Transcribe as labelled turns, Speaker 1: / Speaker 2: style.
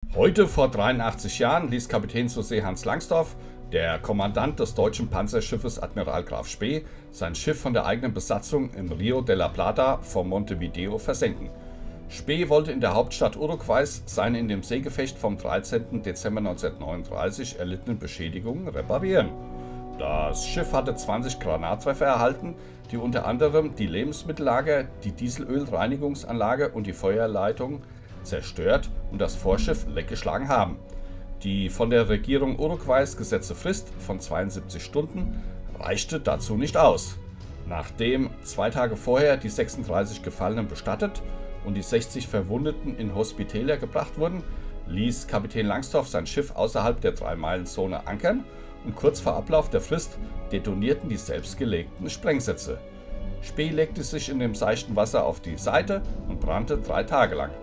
Speaker 1: Heute vor 83 Jahren ließ Kapitän zur See Hans Langsdorff, der Kommandant des deutschen Panzerschiffes Admiral Graf Spee, sein Schiff von der eigenen Besatzung im Rio de la Plata vor Montevideo versenken. Spee wollte in der Hauptstadt Uruguays seine in dem Seegefecht vom 13. Dezember 1939 erlittenen Beschädigungen reparieren. Das Schiff hatte 20 Granattreffer erhalten, die unter anderem die Lebensmittellager, die Dieselölreinigungsanlage und die Feuerleitung zerstört und das Vorschiff leckgeschlagen haben. Die von der Regierung Uruguays gesetzte Frist von 72 Stunden reichte dazu nicht aus. Nachdem 2 Tage vorher die 36 Gefallenen bestattet und die 60 Verwundeten in Hospitäler gebracht wurden, ließ Kapitän Langsdorff sein Schiff außerhalb der 3-Meilen-Zone ankern und kurz vor Ablauf der Frist detonierten die selbstgelegten Sprengsätze. Spee legte sich in dem seichten Wasser auf die Seite und brannte 3 Tage lang.